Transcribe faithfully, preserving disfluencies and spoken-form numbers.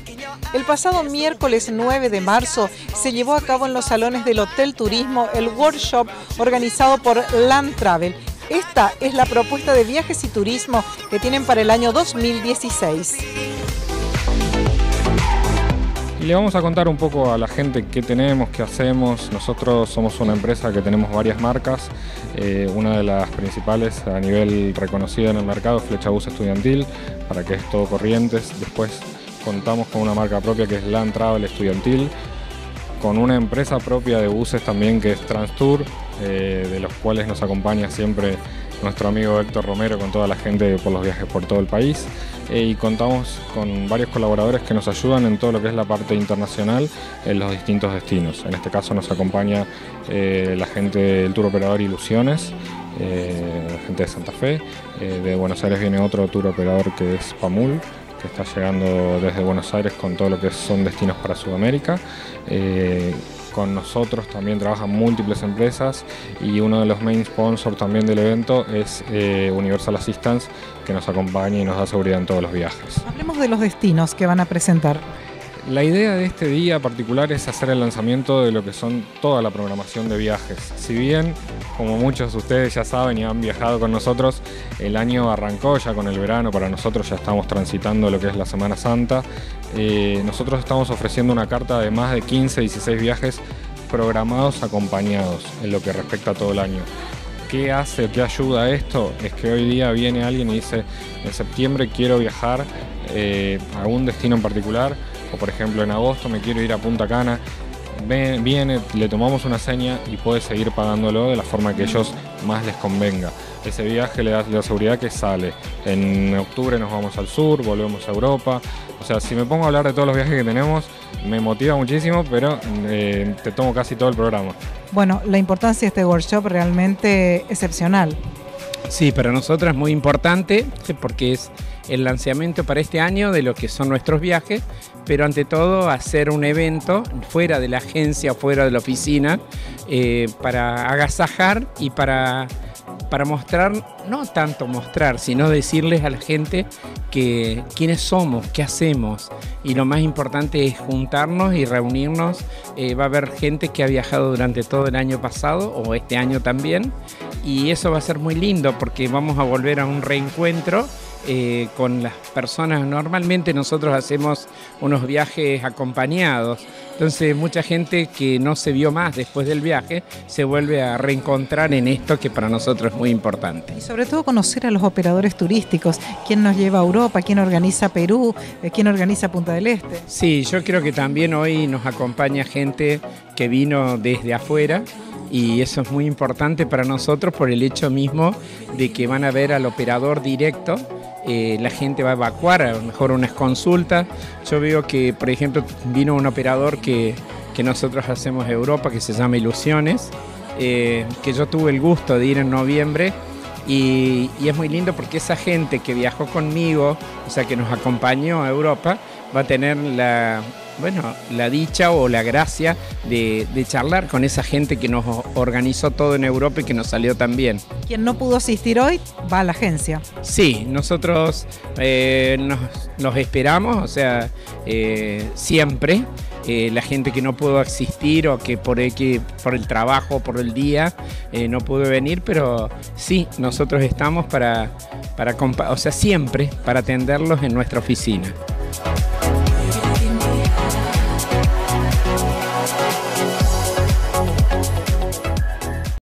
El pasado miércoles nueve de marzo se llevó a cabo en los salones del Hotel Turismo el workshop organizado por Land Travel. Esta es la propuesta de viajes y turismo que tienen para el año dos mil dieciséis. Y le vamos a contar un poco a la gente qué tenemos, qué hacemos. Nosotros somos una empresa que tenemos varias marcas. Eh, una de las principales a nivel reconocida en el mercado es Flecha Bus Estudiantil, para que es todo Corrientes. Después contamos con una marca propia que es Land Travel Estudiantil, con una empresa propia de buses también que es Transtour, eh, de los cuales nos acompaña siempre nuestro amigo Héctor Romero con toda la gente por los viajes por todo el país. Eh, y contamos con varios colaboradores que nos ayudan en todo lo que es la parte internacional en los distintos destinos. En este caso nos acompaña eh, la gente del tour operador Ilusiones, eh, la gente de Santa Fe. Eh, de Buenos Aires viene otro tour operador que es Pamul, que está llegando desde Buenos Aires con todo lo que son destinos para Sudamérica. Eh, Con nosotros también trabajan múltiples empresas y uno de los main sponsors también del evento es eh, Universal Assistance, que nos acompaña y nos da seguridad en todos los viajes. Hablemos de los destinos que van a presentar. La idea de este día particular es hacer el lanzamiento de lo que son toda la programación de viajes. Si bien, como muchos de ustedes ya saben y han viajado con nosotros, el año arrancó ya con el verano, para nosotros ya estamos transitando lo que es la Semana Santa. Eh, nosotros estamos ofreciendo una carta de más de quince, dieciséis viajes programados acompañados en lo que respecta a todo el año. ¿Qué hace, qué ayuda a esto? Es que hoy día viene alguien y dice, en septiembre quiero viajar eh, a un destino en particular, o por ejemplo en agosto me quiero ir a Punta Cana. Viene, le tomamos una seña y puede seguir pagándolo de la forma que ellos más les convenga. Ese viaje le da la seguridad que sale. En octubre nos vamos al sur, volvemos a Europa. O sea, si me pongo a hablar de todos los viajes que tenemos, me motiva muchísimo, pero eh, te tomo casi todo el programa. Bueno, la importancia de este workshop realmente excepcional. Sí, para nosotros es muy importante porque es el lanzamiento para este año de lo que son nuestros viajes, pero ante todo hacer un evento fuera de la agencia, fuera de la oficina, eh, para agasajar y para, para mostrar, no tanto mostrar, sino decirles a la gente que quiénes somos, qué hacemos, y lo más importante es juntarnos y reunirnos. Eh, va a haber gente que ha viajado durante todo el año pasado o este año también, y eso va a ser muy lindo porque vamos a volver a un reencuentro Eh, con las personas. Normalmente nosotros hacemos unos viajes acompañados, entonces mucha gente que no se vio más después del viaje se vuelve a reencontrar en esto que para nosotros es muy importante. Y sobre todo conocer a los operadores turísticos, quién nos lleva a Europa, quién organiza Perú, quién organiza Punta del Este. Sí, yo creo que también hoy nos acompaña gente que vino desde afuera, y eso es muy importante para nosotros por el hecho mismo de que van a ver al operador directo. Eh, la gente va a evacuar a lo mejor unas consultas. Yo veo que, por ejemplo, vino un operador que, que nosotros hacemos en Europa, que se llama Ilusiones, eh, que yo tuve el gusto de ir en noviembre, y, y es muy lindo porque esa gente que viajó conmigo, o sea, que nos acompañó a Europa, va a tener la... bueno, la dicha o la gracia de, de charlar con esa gente que nos organizó todo en Europa y que nos salió tan bien. Quien no pudo asistir hoy va a la agencia. Sí, nosotros eh, nos, nos esperamos, o sea, eh, siempre. Eh, la gente que no pudo asistir o que por el, que por el trabajo, por el día, eh, no pudo venir, pero sí, nosotros estamos para, para, o sea, siempre para atenderlos en nuestra oficina.